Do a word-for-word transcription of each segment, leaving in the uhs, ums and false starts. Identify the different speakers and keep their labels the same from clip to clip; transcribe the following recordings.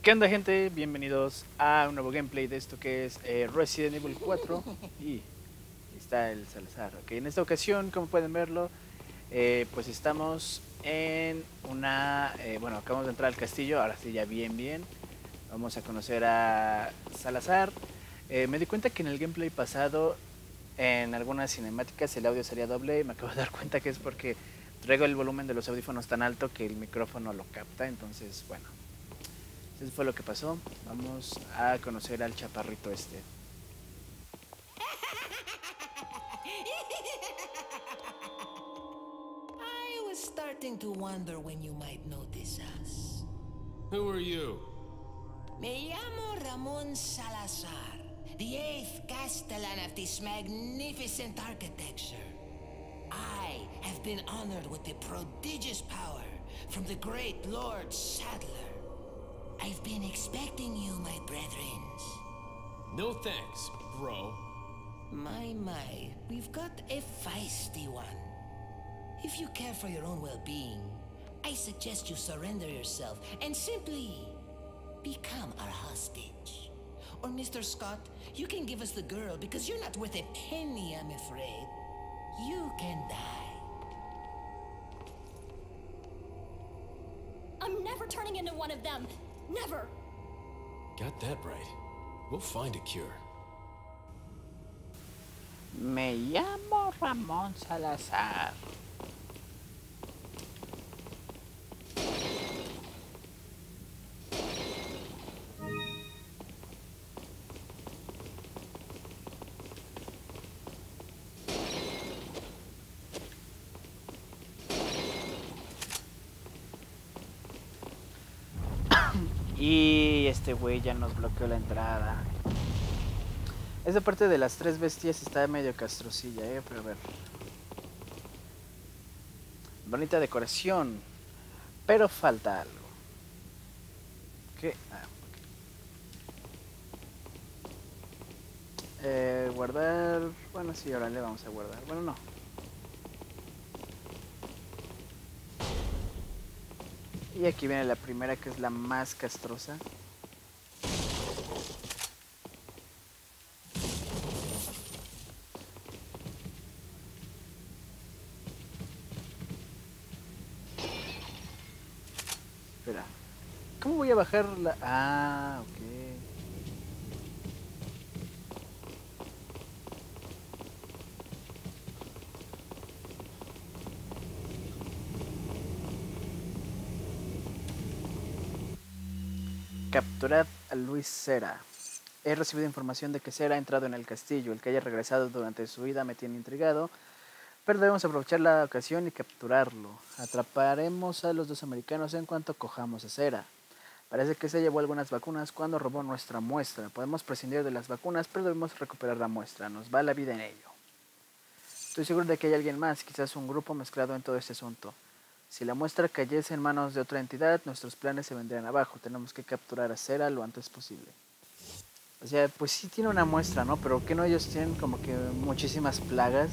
Speaker 1: ¿Qué onda, gente? Bienvenidos a un nuevo gameplay de esto que es eh, Resident Evil cuatro. Y está el Salazar. Ok, en esta ocasión, como pueden verlo, eh, pues estamos en una... eh, bueno, acabamos de entrar al castillo, ahora sí ya bien bien. Vamos a conocer a Salazar. Eh, me di cuenta que en el gameplay pasado, en algunas cinemáticas, el audio salía doble. Me acabo de dar cuenta que es porque traigo el volumen de los audífonos tan alto que el micrófono lo capta. Entonces, bueno, eso fue lo que pasó. Vamos a conocer al chaparrito este.
Speaker 2: I was starting to wonder when you might notice us.
Speaker 3: Who are you?
Speaker 2: Me llamo Ramon Salazar, the eighth Castellan of this magnificent architecture. I have been honored with the prodigious power from the great Lord Sadler. I've been expecting you, my brethrens.
Speaker 3: No thanks, bro.
Speaker 2: My, my, we've got a feisty one. If you care for your own well-being, I suggest you surrender yourself and simply become our hostage. Or Mister Scott, you can give us the girl because you're not worth a penny, I'm afraid. You can die.
Speaker 4: I'm never turning into one of them. Never.
Speaker 3: Got that right. We'll find a cure.
Speaker 1: Me llamo Ramón Salazar. Y este güey ya nos bloqueó la entrada. Esa parte de las tres bestias está medio castrocilla, eh, pero a ver. Bonita decoración, pero falta algo. ¿Qué? Ah, ok. Eh, guardar. Bueno, sí, ahora le vamos a guardar. Bueno, no. Y aquí viene la primera, que es la más castrosa. Espera. ¿Cómo voy a bajar la...? Ah, ok. Capturad a Luis Cera. He recibido información de que Cera ha entrado en el castillo. El que haya regresado durante su vida me tiene intrigado, pero debemos aprovechar la ocasión y capturarlo. Atraparemos a los dos americanos en cuanto cojamos a Cera. Parece que se llevó algunas vacunas cuando robó nuestra muestra. Podemos prescindir de las vacunas, pero debemos recuperar la muestra. Nos va la vida en ello. Estoy seguro de que hay alguien más, quizás un grupo mezclado en todo este asunto. Si la muestra cayese en manos de otra entidad, nuestros planes se vendrían abajo. Tenemos que capturar a Cera lo antes posible. O sea, pues sí tiene una muestra, ¿no? Pero que no, ellos tienen como que muchísimas plagas.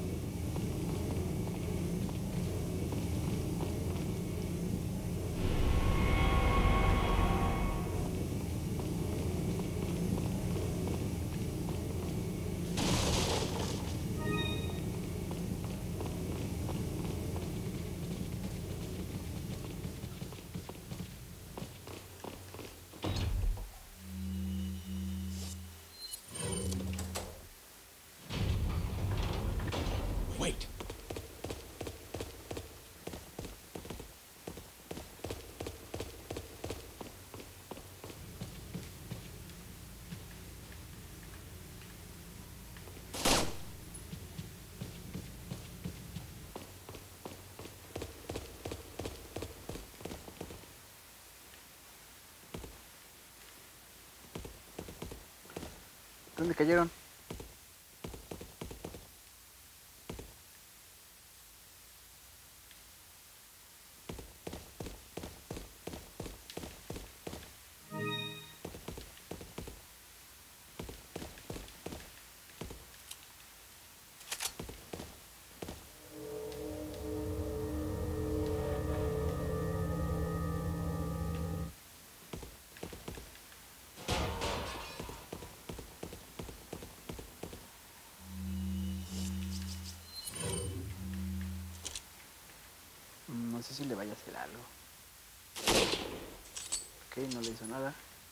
Speaker 3: Wait.
Speaker 1: ¿Dónde cayeron? si le vaya a hacer algo. Ok, no le hizo nada.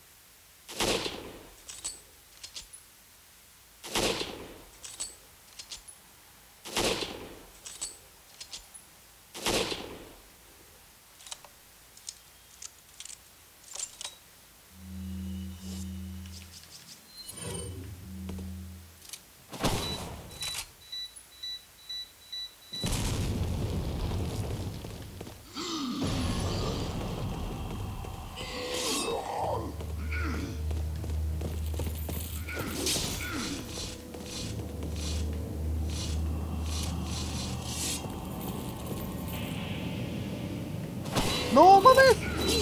Speaker 1: ¡No mames!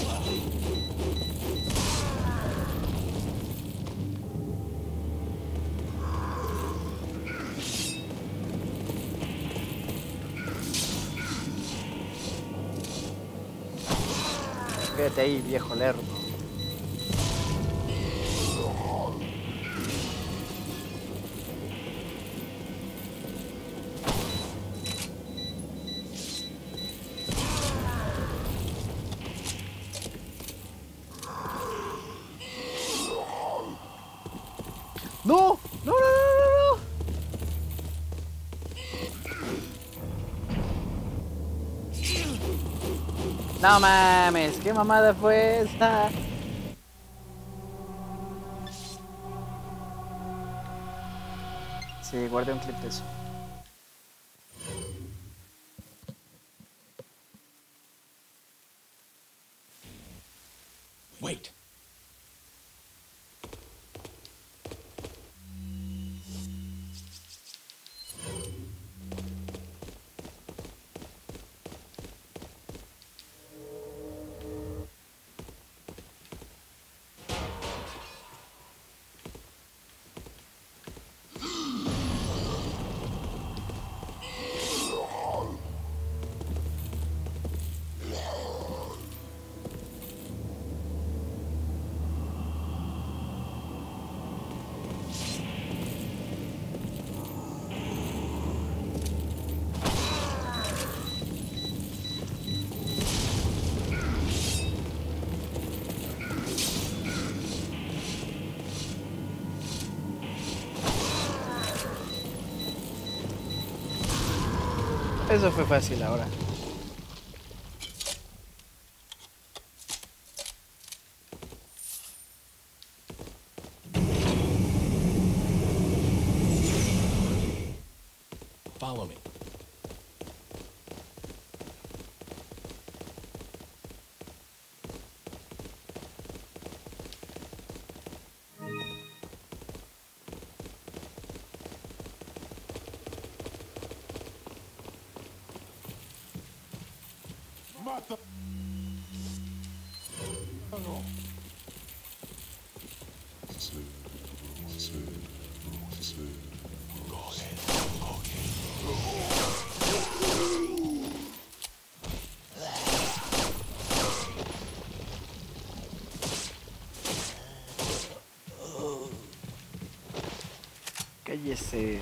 Speaker 1: Quédate ahí, viejo lerdo. ¡No! ¡No, no, no, no, no! No mames, ¿qué mamada fue esa? Sí, guardé un clip de eso.
Speaker 3: Wait.
Speaker 1: Eso fue fácil ahora.
Speaker 3: Follow me.
Speaker 1: Cállese.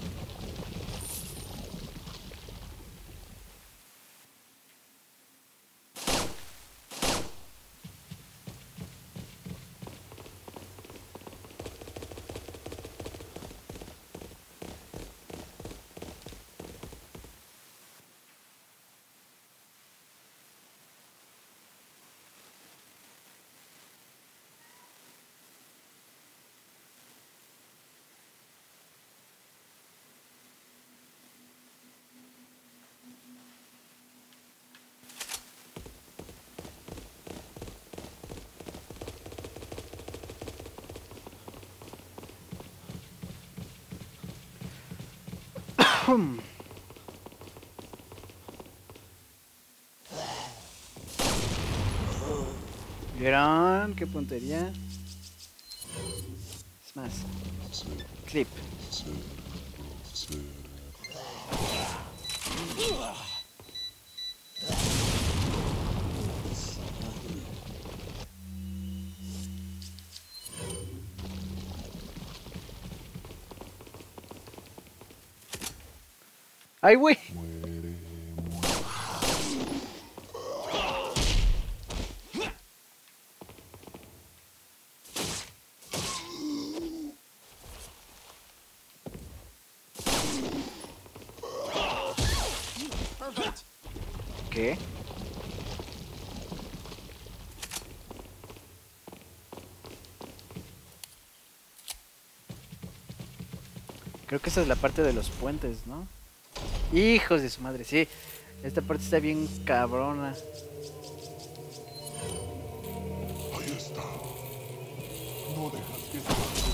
Speaker 1: ¿Vieron? ¿Qué puntería? Es más. Clip. ¡Ay, güey! ¿Qué? Creo que esa es la parte de los puentes, ¿no? Hijos de su madre, sí. Esta parte está bien cabrona.
Speaker 5: Ahí está. No dejas que se...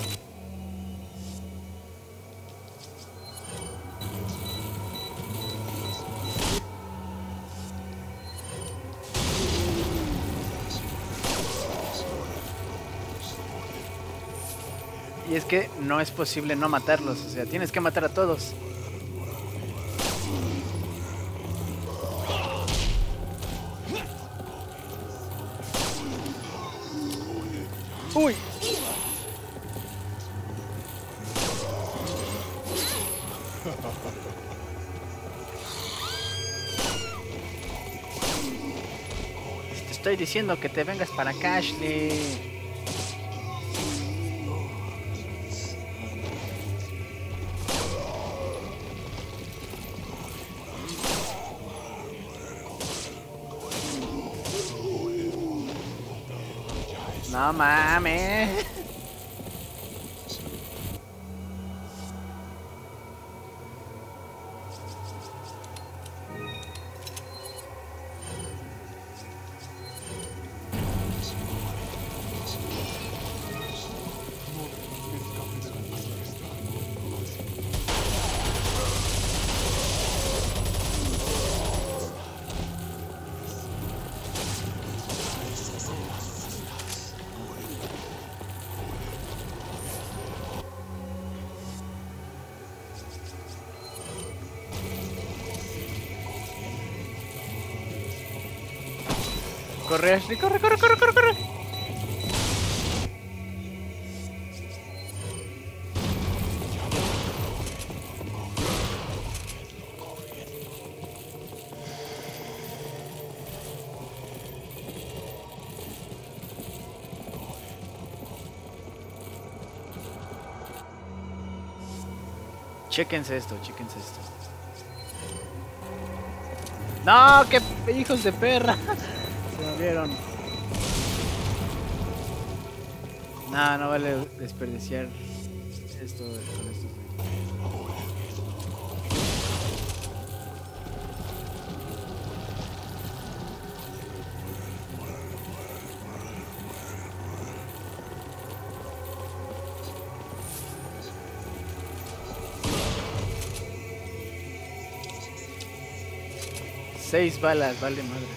Speaker 1: Y es que no es posible no matarlos, o sea, tienes que matar a todos. ¡Uy! Te estoy diciendo que te vengas para acá, Ashley. No mames. Corre, Ashley, corre, corre, corre, corre, corre. Chéquense esto, chéquense esto. No, qué hijos de perra. Se movieron. No, no vale desperdiciar esto con estos. Seis balas, vale madres.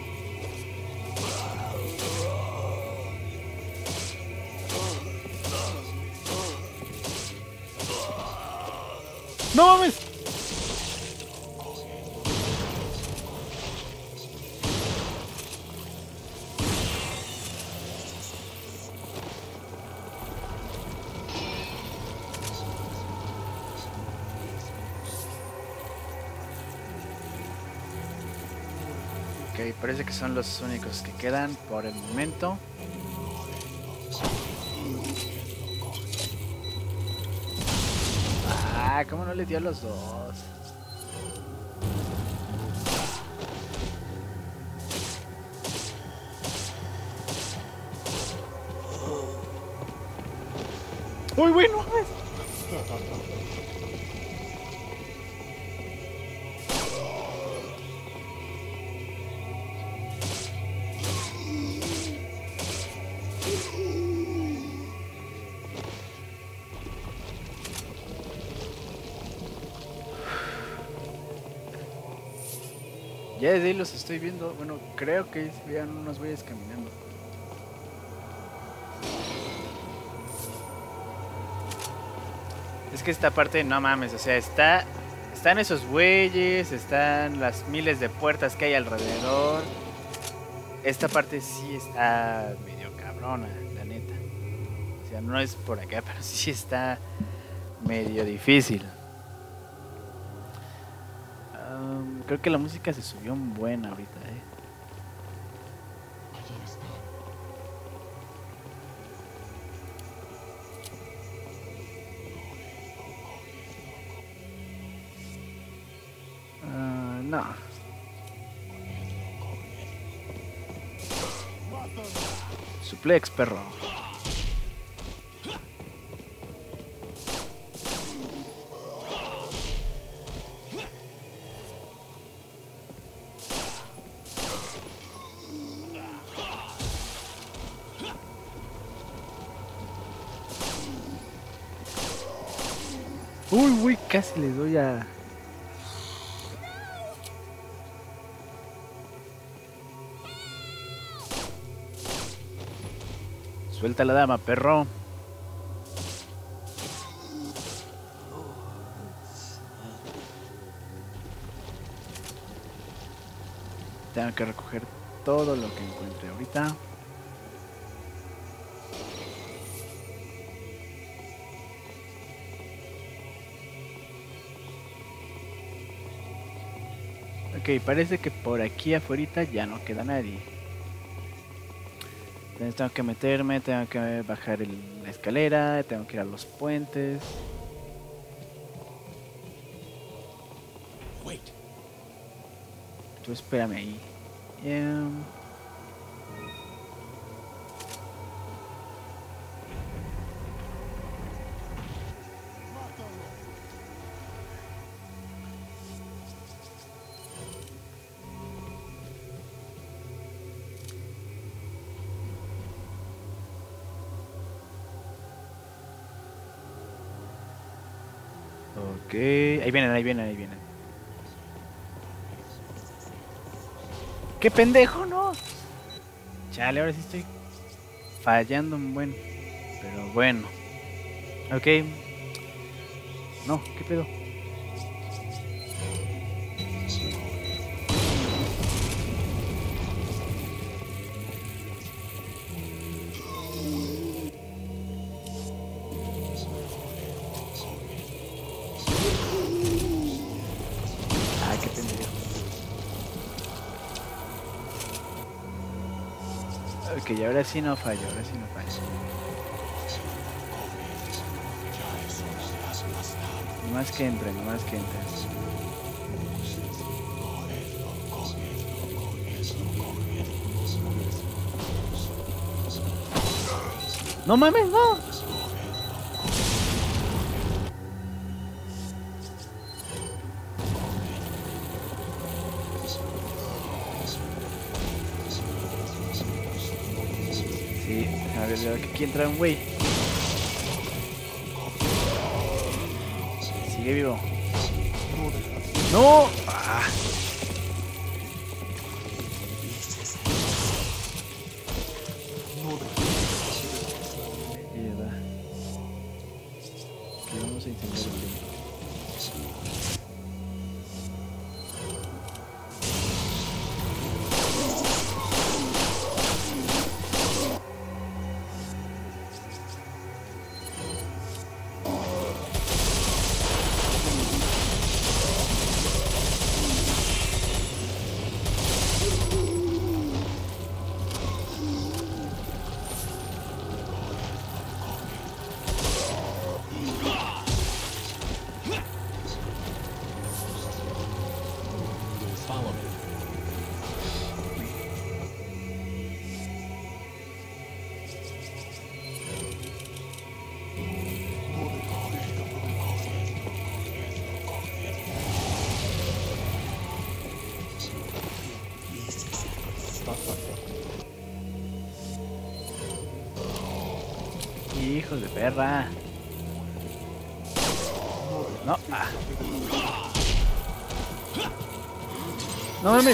Speaker 1: ¡No mames! Ok, parece que son los únicos que quedan por el momento. Ah, ¿cómo no le dio a los dos? ¡Uy, bueno! Ya desde ahí los estoy viendo. Bueno, creo que vean unos güeyes caminando. Es que esta parte, no mames, o sea, está... Están esos güeyes, están las miles de puertas que hay alrededor. Esta parte sí está medio cabrona, la neta. O sea, no es por acá, pero sí está medio difícil. Um, creo que la música se subió un buen ahorita, eh. Uh, no. Suplex, perro. Uy, uy, casi le doy a... Suelta la dama, perro. Tengo que recoger todo lo que encuentre ahorita. Ok, parece que por aquí afuera ya no queda nadie. Entonces tengo que meterme, tengo que bajar el, la escalera, tengo que ir a los puentes.
Speaker 3: Wait.
Speaker 1: Tú espérame ahí. Um, ok, ahí vienen, ahí vienen, ahí vienen. ¡Qué pendejo, no! Chale, ahora sí estoy fallando un buen. Pero bueno. Ok. No, ¿qué pedo? Ah, qué pendejo. Ok, ahora sí no fallo, ahora sí no fallo. Nomás que entren, nomás que entren. ¡No mames, no! Sí, a ver, a ver, que aquí entra un güey. Sigue vivo. ¡No! Ah. Ahí va. Ok, vamos a intentar el tiempo.
Speaker 3: Follow me.
Speaker 1: Hijos de perra. No. Ah. No mames.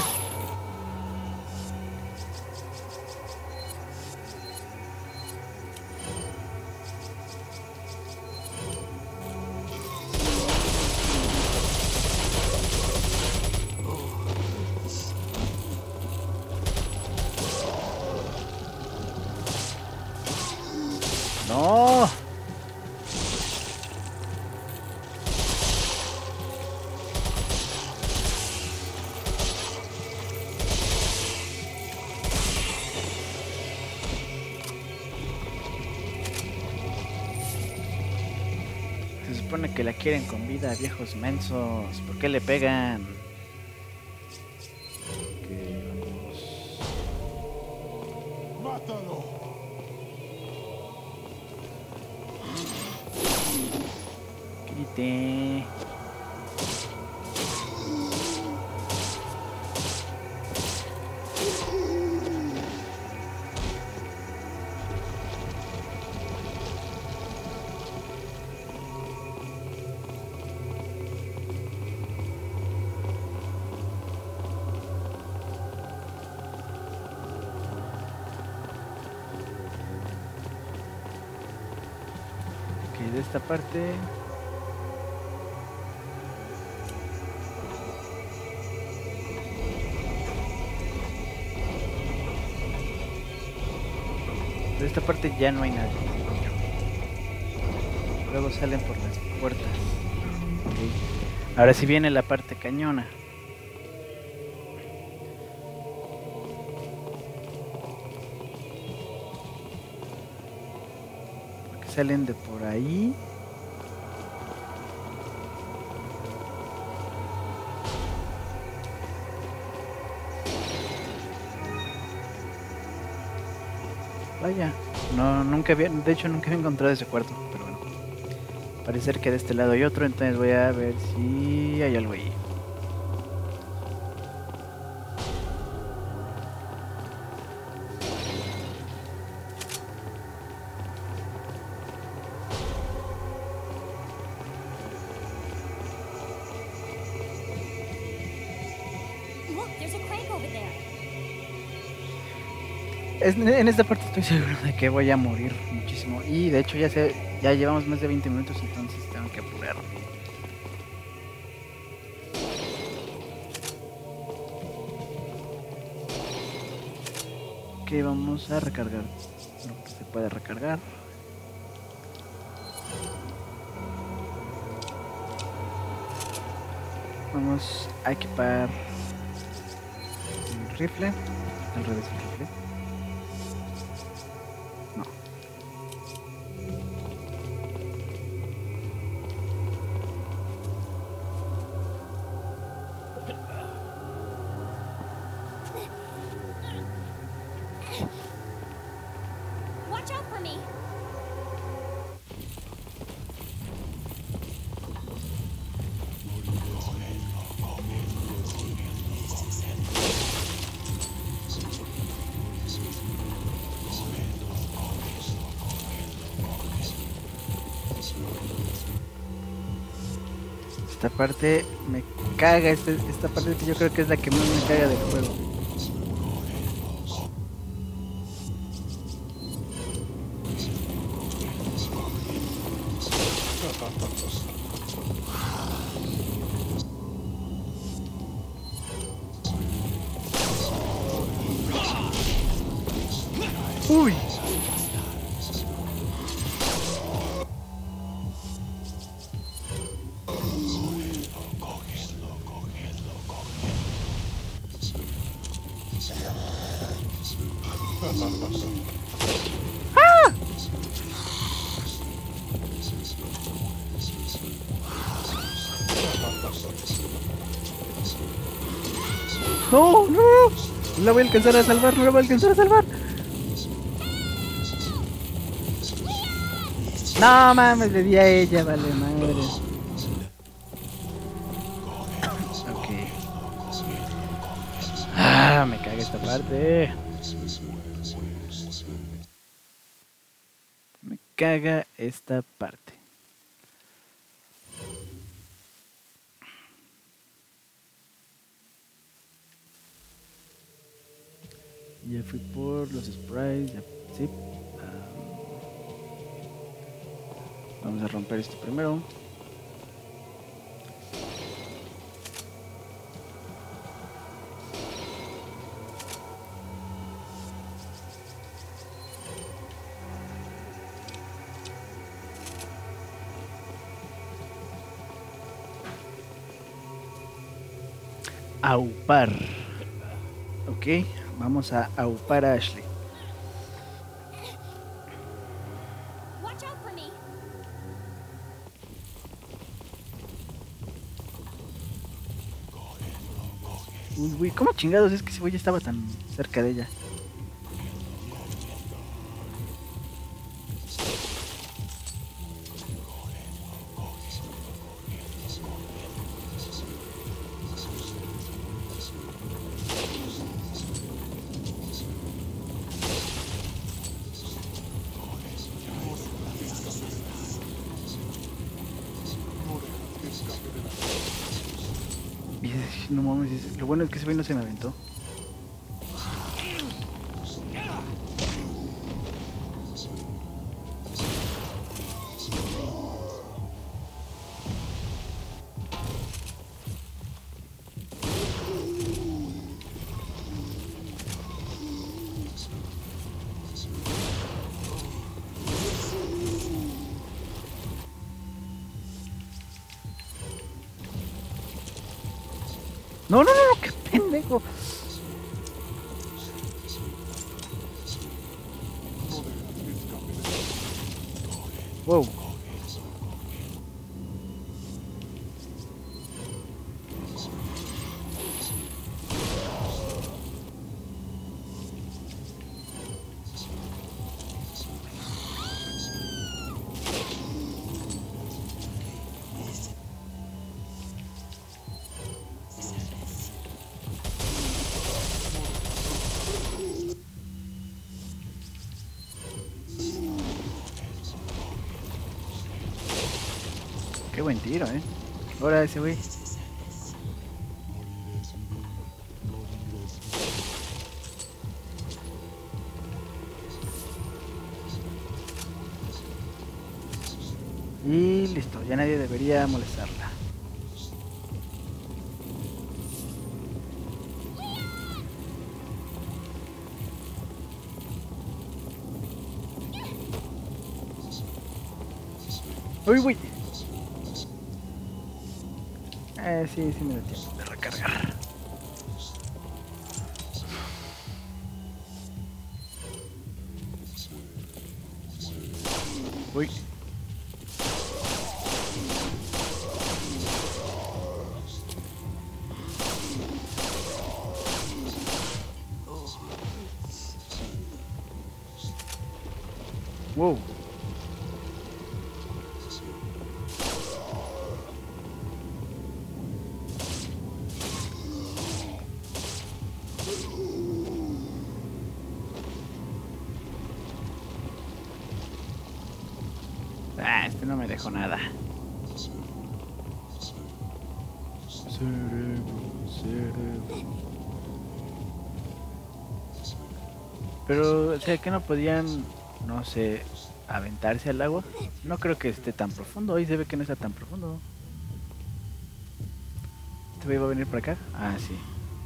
Speaker 1: No. Se supone que la quieren con vida, viejos mensos. ¿Por qué le pegan? Ok, vamos.
Speaker 5: ¡Mátalo!
Speaker 1: Muérete. Ok, de esta parte. De esta parte ya no hay nadie. Luego salen por las puertas. Okay. Ahora sí viene la parte cañona. Porque salen de por ahí. Vaya, no, nunca había, de hecho nunca había encontrado ese cuarto, pero bueno. Parece ser que de este lado hay otro, entonces voy a ver si hay algo ahí.
Speaker 4: Look, there's a crank over there.
Speaker 1: Es- en esta parte estoy seguro de que voy a morir muchísimo. Y de hecho ya se, ya llevamos más de veinte minutos, entonces tengo que apurar. Ok, vamos a recargar lo que se puede recargar. Vamos a equipar el rifle. Al revés el rifle. No.
Speaker 4: Watch out for me.
Speaker 1: Esta parte me caga, este, esta parte yo creo que es la que más me caga del juego. Uy. ¡Ah! No, no, no la voy a alcanzar a salvar, no la voy a alcanzar a salvar. No mames, le di a ella, vale madre. Ok. Ah, me caga esta parte. Me caga esta parte. Ya fui por los sprites, ya, sí. Ah, vamos a romper esto primero. Aupar. Ok, vamos a aupar a Ashley.
Speaker 4: Watch out for me.
Speaker 1: Uy, güey, ¿cómo chingados es que ese güey ya estaba tan cerca de ella? no mames, lo bueno es que ese güey no se me aventó. No, no, no, qué pendejo. Wow. Qué buen tiro, eh. Ahora ese güey. Y listo, ya nadie debería molestarla. Uy, uy. Eh, sí, sí me da tiempo de recargar. Uy. Wow. Ah, este no me dejó nada. Cerebro, cerebro. Pero, o sea, que no podían, no sé, aventarse al agua. No creo que esté tan profundo. Hoy se ve que no está tan profundo. ¿Este güey va a venir por acá? Ah, sí.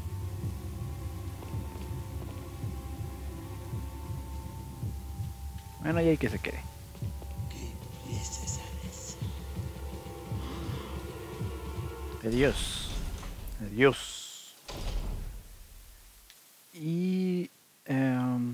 Speaker 1: Bueno, ya hay que se quede. Adiós. Adiós. Y... Um,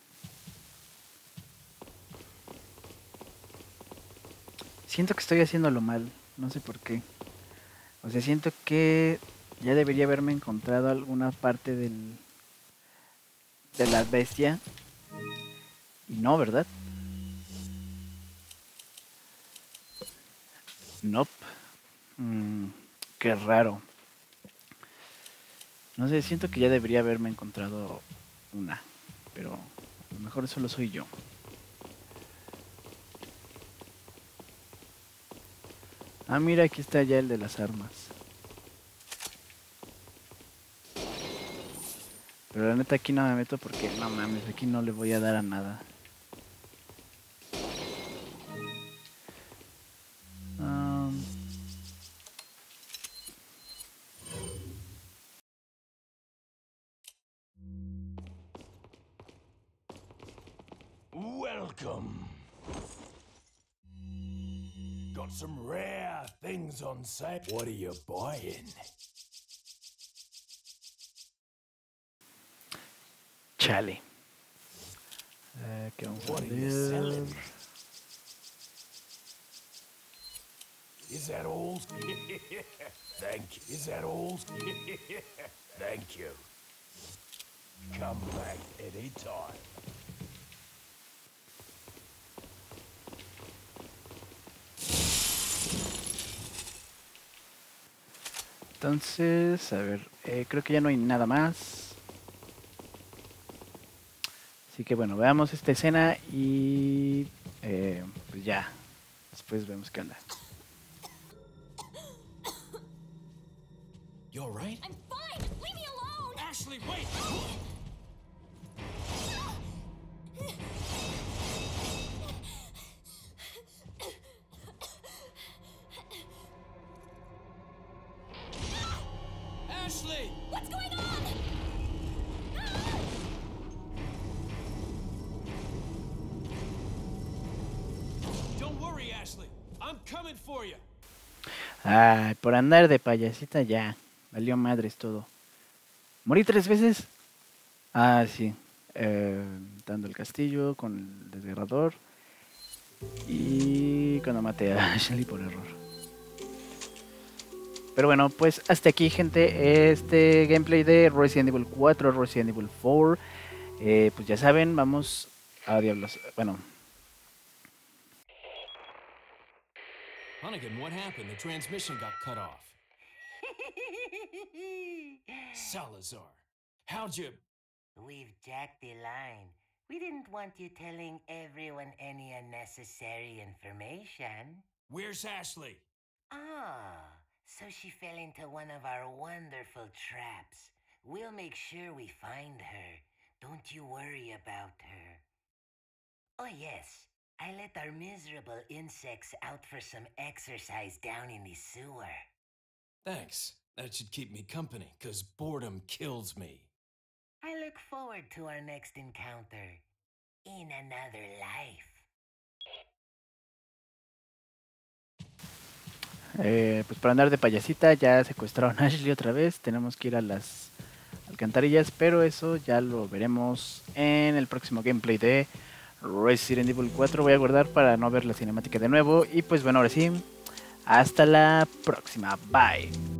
Speaker 1: siento que estoy haciéndolo mal. No sé por qué. O sea, siento que ya debería haberme encontrado alguna parte del... de la bestia. Y no, ¿verdad? Nope. Mm, qué raro. No sé, siento que ya debería haberme encontrado una. Pero a lo mejor solo soy yo. Ah, mira, aquí está ya el de las armas. Pero la neta aquí no me meto porque no mames, aquí no le voy a dar a nada. Um,
Speaker 3: Welcome. Got some rare things on sale. What are you buying?
Speaker 1: chale. Eh, ¿qué vamos a
Speaker 3: What are you
Speaker 1: ver?
Speaker 3: selling? Is that all? Thank you. Is that all? Thank you. Come back anytime.
Speaker 1: Entonces, a ver, eh, creo que ya no hay nada más. Así que bueno, veamos esta escena y eh, pues ya, después vemos qué onda.
Speaker 3: You all right?
Speaker 4: I'm fine! Leave me alone!
Speaker 3: Ashley, wait! Ashley!
Speaker 4: What's going on?
Speaker 3: Don't worry, Ashley. I'm coming for you.
Speaker 1: Ay, por andar de payasita ya. Valió madres todo. ¿Morí tres veces? Ah, sí. Eh, dando el castillo con el desgarrador. Y cuando maté a Ashley por error. Pero bueno, pues hasta aquí, gente, este gameplay de Resident Evil cuatro, Resident Evil cuatro. Eh, pues ya saben, vamos a diablos. Bueno.
Speaker 3: Hunnigan, what happened? The transmission got cut off. Salazar, how'd you...
Speaker 6: We've jacked the line. We didn't want you telling everyone any unnecessary information.
Speaker 3: Where's Ashley?
Speaker 6: Ah, so she fell into one of our wonderful traps. We'll make sure we find her. Don't you worry about her. Oh yes, I let our miserable insects out for some exercise down in the sewer.
Speaker 3: Thanks. That should keep me company, 'cause boredom kills me.
Speaker 6: I look forward to our next encounter in another life.
Speaker 1: Eh, pues para andar de payasita ya secuestraron a Ashley otra vez. Tenemos que ir a las alcantarillas, pero eso ya lo veremos en el próximo gameplay de Resident Evil cuatro. Voy a guardar para no ver la cinemática de nuevo. Y pues bueno, ahora sí, hasta la próxima. Bye.